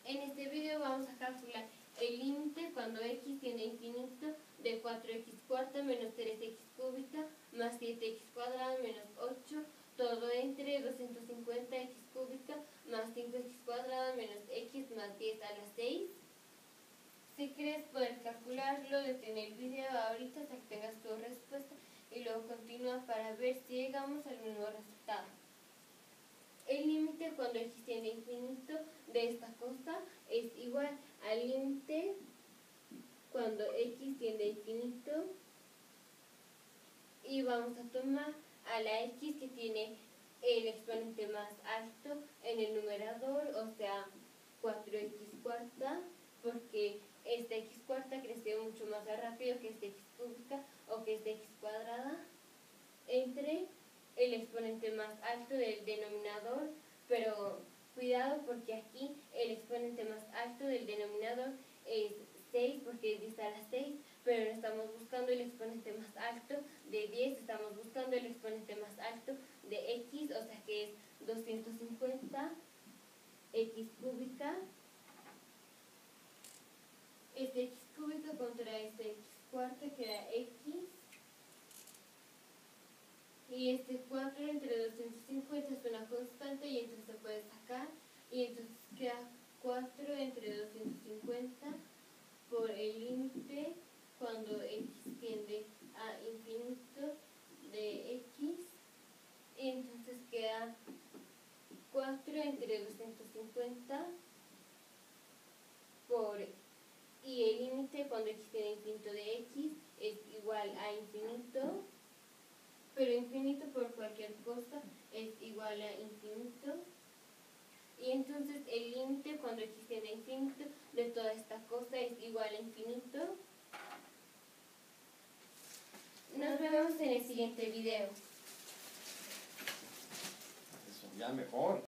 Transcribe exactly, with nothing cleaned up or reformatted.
En este video vamos a calcular el límite cuando x tiende a infinito de cuatro x cuarta menos tres x cúbica más siete x cuadrada menos ocho, todo entre doscientos cincuenta x cúbica más cinco x cuadrada menos x más diez a la seis. Si quieres poder calcularlo, detén el video ahorita hasta que tengas tu respuesta y luego continúa para ver si llegamos al mismo resultado. El límite cuando x tiende a infinito de esta cosa es igual al límite cuando x tiende a infinito, y vamos a tomar a la x que tiene el exponente más alto en el numerador, o sea cuatro x cuarta, porque esta x cuarta creció mucho más rápido que esta x cúbica o que esta x cuadrada, entre el exponente más alto del denominador, pero cuidado porque aquí el exponente más alto del denominador es seis porque es diez a la seis, pero no estamos buscando el exponente más alto de diez, estamos buscando el exponente más alto de x, o sea que es doscientos cincuenta x cúbica. Este x cúbica contra este x cuarta queda x. Y este cuatro entre doscientos cincuenta es una constante y entonces se puede sacar. Y entonces queda cuatro entre doscientos cincuenta por el límite cuando x tiende a infinito de x. Y entonces queda cuatro entre doscientos cincuenta por... Y el límite cuando x tiende a infinito de x es igual a infinito. Pero infinito por cualquier cosa es igual a infinito. Y entonces el límite cuando x tiende a infinito de toda esta cosa es igual a infinito. Nos vemos en el siguiente video. Eso, ya mejor.